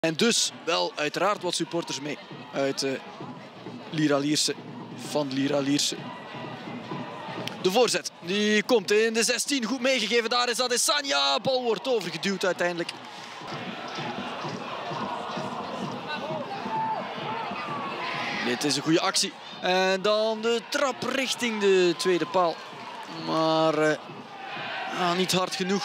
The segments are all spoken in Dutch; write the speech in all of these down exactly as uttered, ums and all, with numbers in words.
En dus wel uiteraard wat supporters mee uit uh, Lira Lierse, van Lira Lierse. De voorzet, die komt in de zestien, goed meegegeven, daar is Adesanya. Bal wordt overgeduwd uiteindelijk. Dit is een goede actie. En dan de trap richting de tweede paal. Maar uh, ah, niet hard genoeg.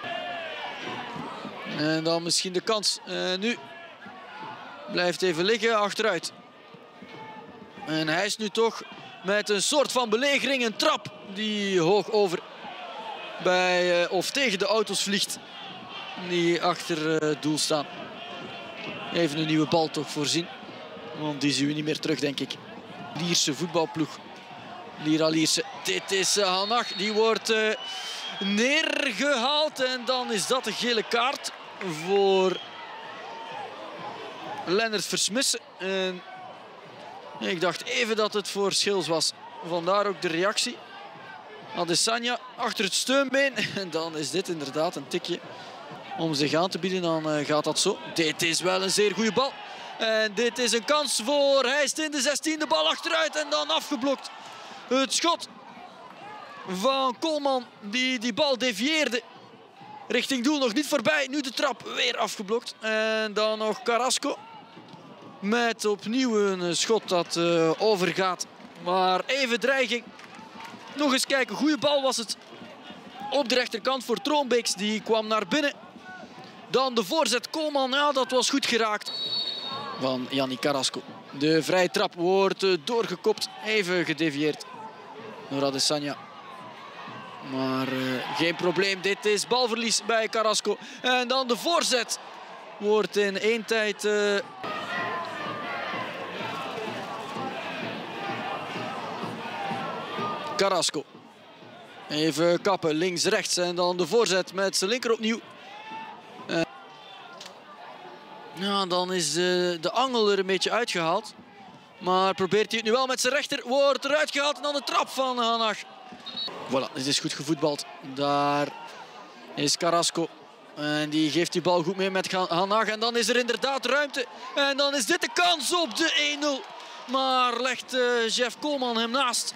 En dan misschien de kans. Uh, nu blijft even liggen, achteruit. En hij is nu toch met een soort van belegering, een trap die hoog over bij, uh, of tegen de auto's vliegt. Die achter uh, het doel staan. Even een nieuwe bal toch voorzien. Want die zien we niet meer terug, denk ik. Lierse voetbalploeg. Lira Lierse. Dit is uh, Hanach. Die wordt uh, neergehaald. En dan is dat een gele kaart voor Lennart Versmissen. En ik dacht even dat het voor Schils was. Vandaar ook de reactie. Adesanya achter het steunbeen. En dan is dit inderdaad een tikje om zich aan te bieden. Dan uh, gaat dat zo. Dit is wel een zeer goede bal. En dit is een kans voor Heist in de zestien. De bal achteruit en dan afgeblokt. Het schot van Koolman die die bal devieerde. Richting doel, nog niet voorbij. Nu de trap weer afgeblokt. En dan nog Carrasco. Met opnieuw een schot dat uh, overgaat. Maar even dreiging. Nog eens kijken. Goede bal was het. Op de rechterkant voor Troonbeeks. Die kwam naar binnen. Dan de voorzet Koolman. Ja, dat was goed geraakt. Van Yannick Carrasco. De vrije trap wordt uh, doorgekopt. Even gedevieerd door Adesanya. Maar uh, geen probleem. Dit is balverlies bij Carrasco. En dan de voorzet. Wordt in één tijd... Uh... Carrasco. Even kappen. Links, rechts. En dan de voorzet met zijn linker opnieuw. Uh... Ja, dan is uh, de angel er een beetje uitgehaald. Maar probeert hij het nu wel met zijn rechter. Wordt eruit gehaald. En dan de trap van Hanach. Voilà, dit is goed gevoetbald. Daar is Carrasco. En die geeft die bal goed mee met Hanach. En dan is er inderdaad ruimte. En dan is dit de kans op de één nul. Maar legt uh, Jeff Koolman hem naast.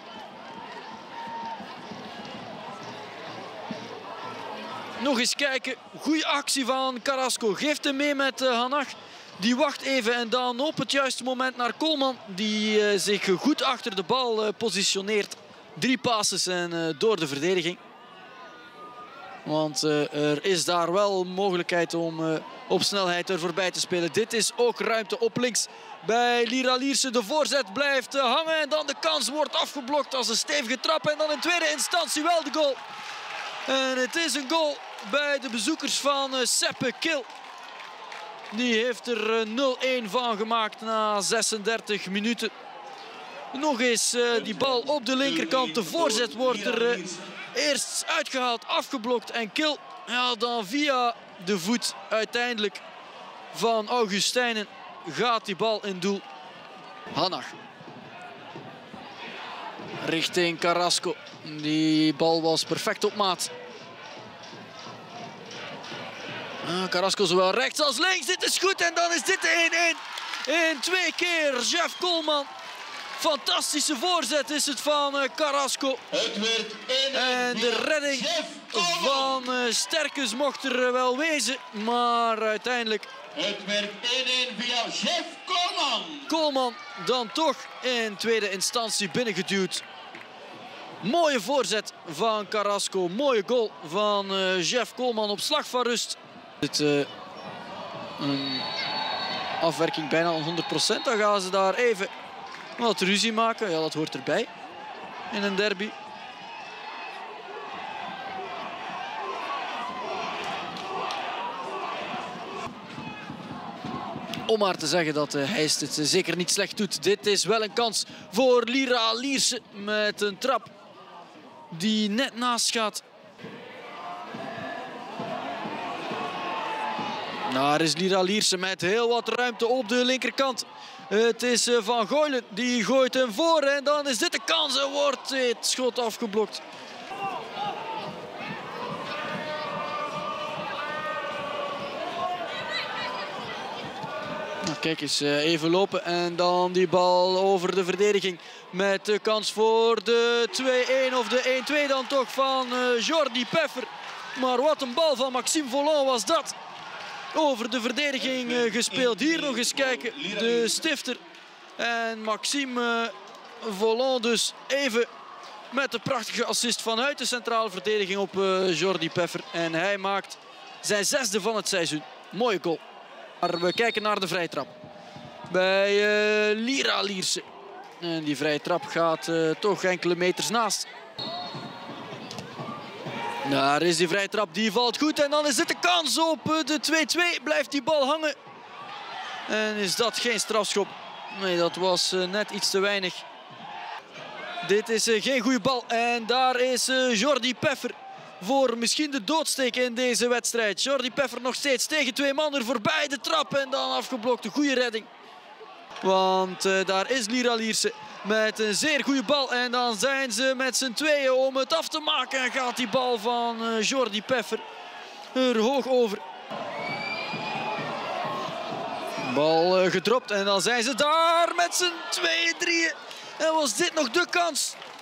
Nog eens kijken. Goede actie van Carrasco. Geeft hem mee met uh, Hanach. Die wacht even en dan op het juiste moment naar Koolman. Die uh, zich goed achter de bal uh, positioneert. Drie passes en uh, door de verdediging. Want uh, er is daar wel mogelijkheid om uh, op snelheid er voorbij te spelen. Dit is ook ruimte op links bij Lira Lierse. De voorzet blijft uh, hangen en dan de kans wordt afgeblokt als een stevige trap. En dan in tweede instantie wel de goal. En het is een goal bij de bezoekers van uh, Seppe Kil. Die heeft er uh, nul één van gemaakt na zesendertig minuten. Nog eens uh, die bal op de linkerkant. De voorzet wordt er uh, eerst uitgehaald, afgeblokt. En Kil, ja, dan via de voet uiteindelijk van Augustijnen gaat die bal in doel. Hanach. Richting Carrasco. Die bal was perfect op maat. Ah, Carrasco zowel rechts als links. Dit is goed en dan is dit de één één. In twee keer Jeff Koolman. Fantastische voorzet is het van uh, Carrasco. Het werd één één. En de redding van uh, Sterkens mocht er uh, wel wezen. Maar uiteindelijk... Het werd één één via Jeff Koolman. Koolman dan toch in tweede instantie binnengeduwd. Mooie voorzet van Carrasco. Mooie goal van uh, Jeff Koolman op slag van rust. Dit, uh, een afwerking bijna honderd procent. Dan gaan ze daar even wat ruzie maken. Ja, dat hoort erbij in een derby. Om maar te zeggen dat uh, Heist het uh, zeker niet slecht doet. Dit is wel een kans voor Lira Lierse met een trap die net naast gaat. Daar is Lira Lierse met heel wat ruimte op de linkerkant. Het is uh, Van Goylen, die gooit hem voor en dan is dit de kans en wordt het schot afgeblokt. Kijk eens, even lopen en dan die bal over de verdediging. Met de kans voor de twee-een of de één-twee dan toch van Jordi Peffer. Maar wat een bal van Maxime Volon was dat. Over de verdediging gespeeld. Hier nog eens kijken, de stifter. En Maxime Volon dus even met de prachtige assist vanuit de centrale verdediging op Jordi Peffer. En hij maakt zijn zesde van het seizoen. Mooie goal. Maar we kijken naar de vrije trap. Bij uh, Lira Lierse. En die vrije trap gaat uh, toch enkele meters naast. Daar is die vrije trap, die valt goed. En dan is dit de kans op de twee-twee. Blijft die bal hangen. En is dat geen strafschop? Nee, dat was uh, net iets te weinig. Dit is uh, geen goede bal. En daar is uh, Jordi Peffer voor misschien de doodsteek in deze wedstrijd. Jordi Peffer nog steeds tegen twee man er voorbij. De trap en dan afgeblokt. Een goede redding. Want uh, daar is Lira Lierse met een zeer goede bal. En dan zijn ze met z'n tweeën om het af te maken. En gaat die bal van uh, Jordi Peffer er hoog over. Bal uh, gedropt en dan zijn ze daar met z'n tweeën, drieën. En was dit nog de kans